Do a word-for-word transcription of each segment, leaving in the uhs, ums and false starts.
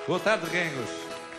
Boa tarde, Rengos.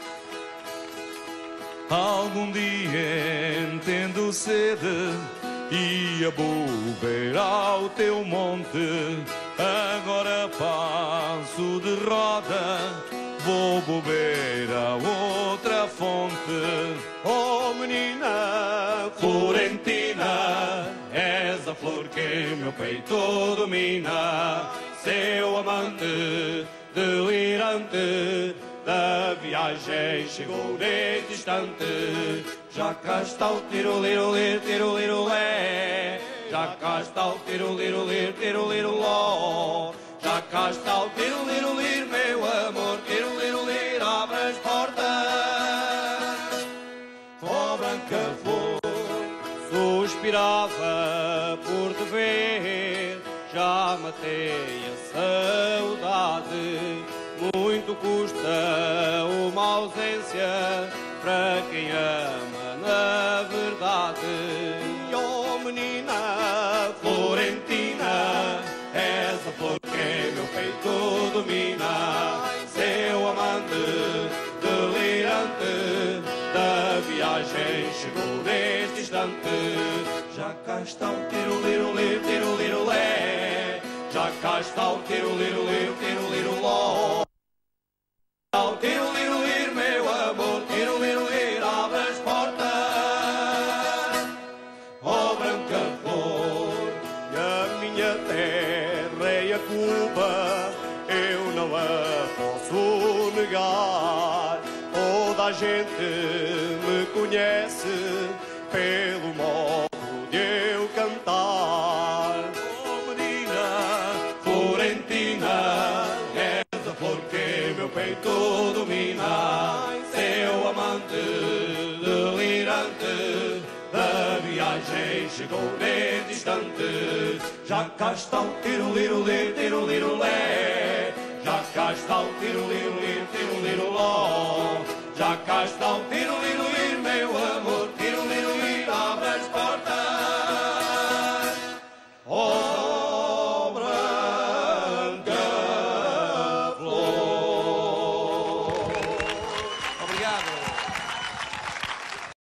Algum dia entendo sede e a beber ao teu monte. Agora passo de roda, vou beber a outra fonte. Oh menina florentina, és a flor que meu peito domina. Seu amante delirante, da viagem chegou neste instante. Já cá está o tiro-liro-lir, tiro-liro-lé. Já cá está o tiro-liro-lir, tiro-liro-ló. Já cá está o tiro-liro-lir, meu amor, tiro-liro-lir, abre as portas. Ó branca flor, suspirava por te ver. Já matei a saudade, muito custa uma ausência para quem ama na verdade. Oh menina florentina, és a flor que meu peito domina. Seu amante delirante, da viagem chegou neste instante. Já cá está o tiro-liro-lir, tiro-liro-lé. Já cá está o tiro-liro-lir, tiro-liro-ló. O tiro-liro-lir, meu amor, tiro-liro-lir, abre as portas. Ó branca flor, e a minha terra é a Cuba, eu não a posso negar. Toda a gente me conhece pelo modo de eu cantar. Oh menina florentina, és a flor que meu peito domina. Seu amante delirante, da viagem chegou neste instante. Já cá está o tiro-liro-lir, tiro-liro-lé. Já cá está o tiro-liro-lir, tiro-liro-ló. Já cá está o tiro-liro-lir.